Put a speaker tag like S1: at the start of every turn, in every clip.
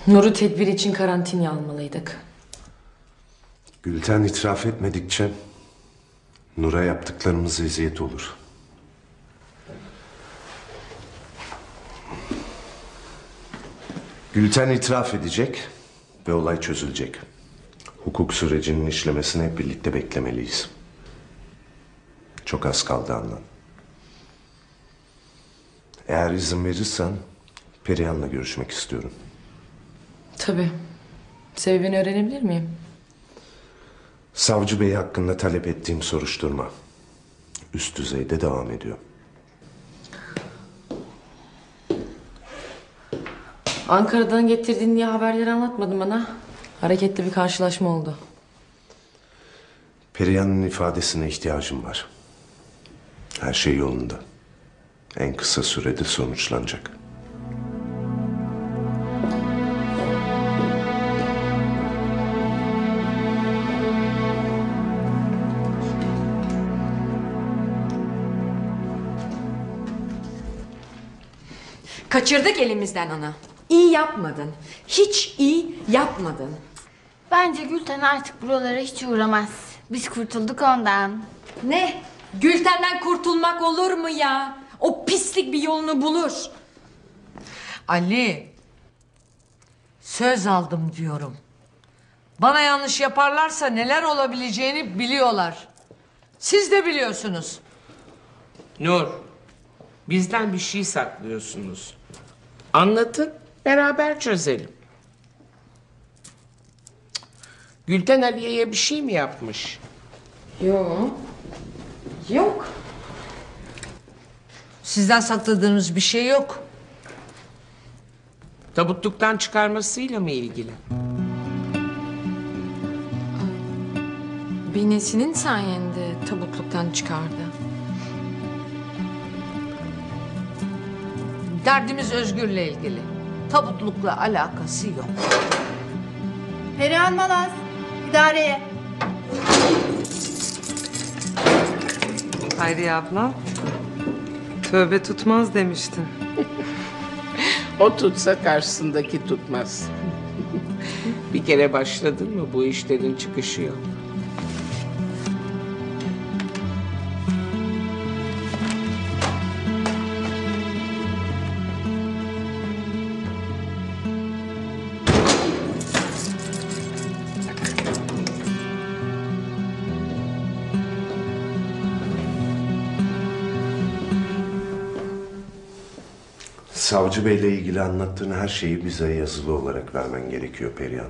S1: Nur'u tedbir için karantinaya almalıydık.
S2: Gülten itiraf etmedikçe Nur'a yaptıklarımız eziyet olur. Gülten itiraf edecek ve olay çözülecek. Hukuk sürecinin işlemesini hep birlikte beklemeliyiz. Çok az kaldı Handan. Eğer izin verirsen Perihan'la görüşmek istiyorum.
S1: Tabii. Sebebini öğrenebilir miyim?
S2: Savcı Bey hakkında talep ettiğim soruşturma üst düzeyde devam ediyor.
S1: Ankara'dan getirdiğin diye haberleri anlatmadın bana. Hareketli bir karşılaşma oldu.
S2: Perihan'ın ifadesine ihtiyacım var. Her şey yolunda. En kısa sürede sonuçlanacak.
S3: Kaçırdık elimizden ana. İyi yapmadın. Hiç iyi yapmadın.
S4: Bence Gülten artık buralara hiç uğramaz. Biz kurtulduk ondan.
S3: Ne? Gülten'den kurtulmak olur mu ya? O pislik bir yolunu bulur.
S5: Ali, söz aldım diyorum. Bana yanlış yaparlarsa neler olabileceğini biliyorlar. Siz de biliyorsunuz.
S6: Nur, bizden bir şey saklıyorsunuz. Anlatın, beraber çözelim. Gülten Aliye'ye bir şey mi yapmış?
S3: Yok. Yok.
S5: Sizden sakladığınız bir şey yok.
S6: Tabutluktan çıkarmasıyla mı ilgili?
S1: Binesinin sayende tabutluktan çıkardı.
S5: Derdimiz Özgür'le ilgili. Tabutlukla alakası yok.
S4: Perihan Malaz, idareye.
S7: Hayriye abla, tövbe tutmaz demiştin.
S6: O tutsa karşısındaki tutmaz. Bir kere başladın mı bu işlerin çıkışı yok.
S2: Savcı Bey'le ilgili anlattığın her şeyi bize yazılı olarak vermen gerekiyor Perihan.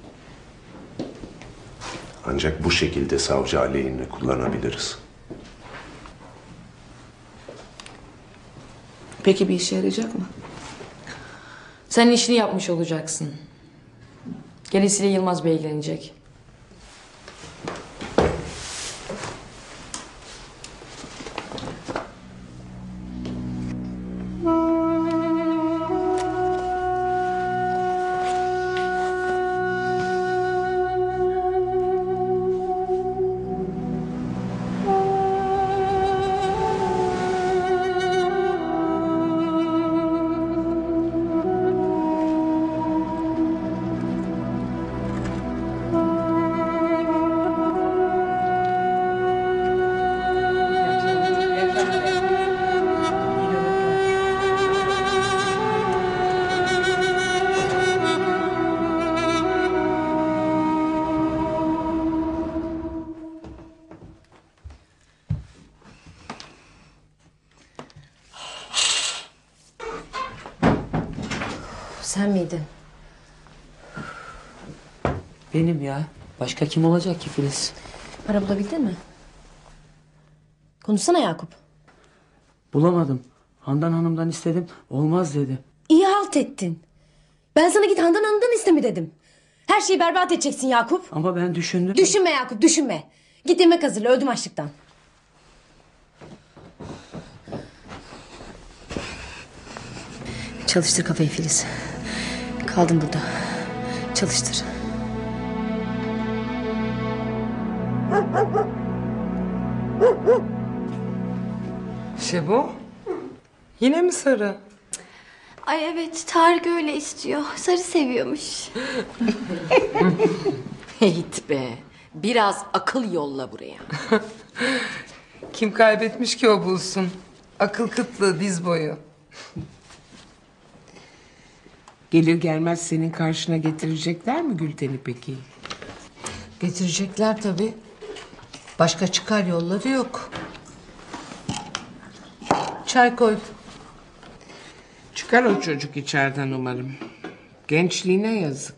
S2: Ancak bu şekilde savcı aleyhine kullanabiliriz.
S3: Peki bir işe yarayacak mı?
S1: Sen işini yapmış olacaksın. Gerisiyle Yılmaz Bey ilgilenecek. Sen miydin?
S8: Benim ya. Başka kim olacak ki Filiz?
S1: Para bulabildin mi? Konuşsana Yakup.
S8: Bulamadım. Handan Hanım'dan istedim. Olmaz dedi.
S1: İyi halt ettin. Ben sana git Handan Hanım'dan iste mi dedim. Her şeyi berbat edeceksin Yakup.
S8: Ama ben düşündüm.
S1: Düşünme Yakup, düşünme. Git yemek hazırla, öldüm açlıktan. Çalıştır kafayı Filiz. Kaldım burada. Çalıştır.
S7: Şebo, yine mi sarı?
S4: Ay evet, Tarık öyle istiyor. Sarı seviyormuş.
S3: Heyt be. Biraz akıl yolla buraya.
S7: Kim kaybetmiş ki o bulsun? Akıl kıtlığı diz boyu.
S6: Gelir gelmez senin karşına getirecekler mi Gülten'i peki?
S5: Getirecekler tabii. Başka çıkar yolları yok. Çay koy.
S6: Çıkar o çocuk içeriden umarım. Gençliğine yazık.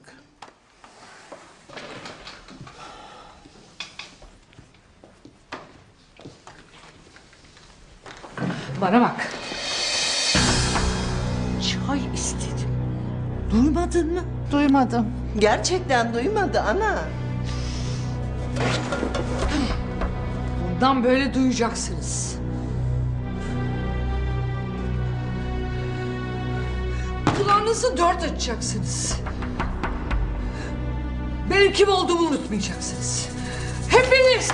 S5: Bana bak. Çay istedim. Duymadın mı?
S9: Duymadım. Gerçekten duymadı ana.
S5: Bundan böyle duyacaksınız. Kulağınızı dört açacaksınız. Benim kim olduğumu unutmayacaksınız. Hepiniz.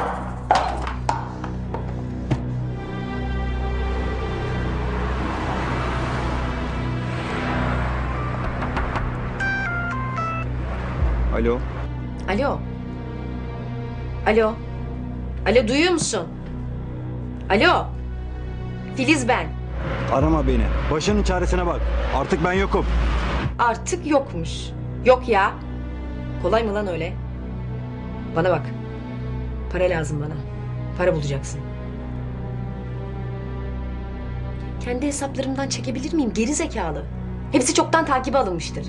S10: Alo.
S1: Alo. Alo. Alo, duyuyor musun? Alo. Filiz ben.
S10: Arama beni. Başının çaresine bak. Artık ben yokum.
S1: Artık yokmuş. Yok ya. Kolay mı lan öyle? Bana bak. Para lazım bana. Para bulacaksın. Kendi hesaplarımdan çekebilir miyim? Geri zekalı. Hepsi çoktan takibe alınmıştır.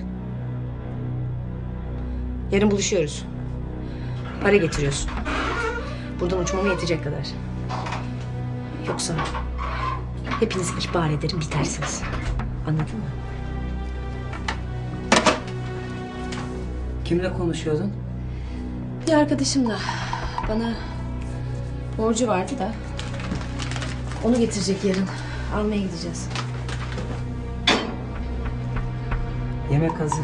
S1: Yarın buluşuyoruz. Para getiriyorsun. Buradan uçmama yetecek kadar. Yoksa hepinizi ihbar ederim, bitersiniz. Anladın mı?
S8: Kimle konuşuyordun?
S1: Bir arkadaşımla. Bana borcu vardı da. Onu getirecek yarın. Almaya gideceğiz.
S8: Yemek hazır.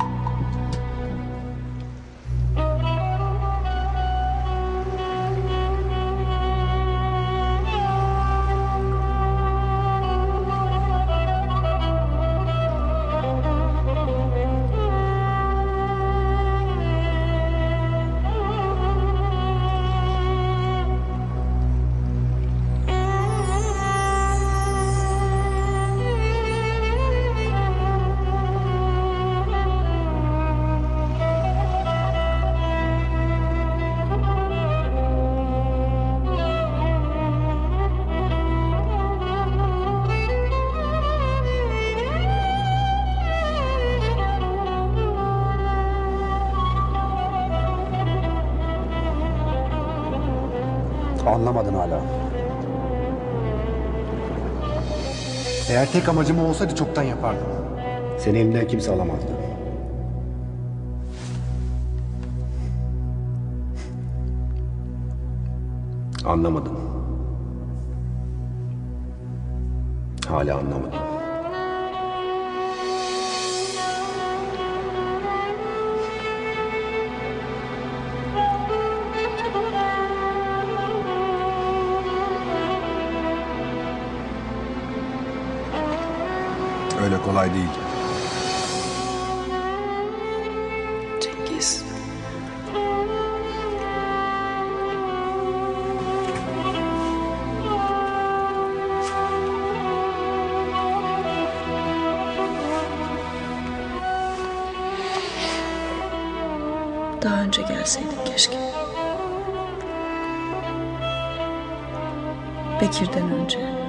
S11: Anlamadın hala. Eğer tek amacım o olsaydı çoktan yapardım. Seni elimden kimse alamazdı.
S2: Anlamadım. Hala anlamadım.
S11: Öyle kolay değil.
S1: Cengiz.
S12: Daha önce gelseydin keşke. Bekir'den önce.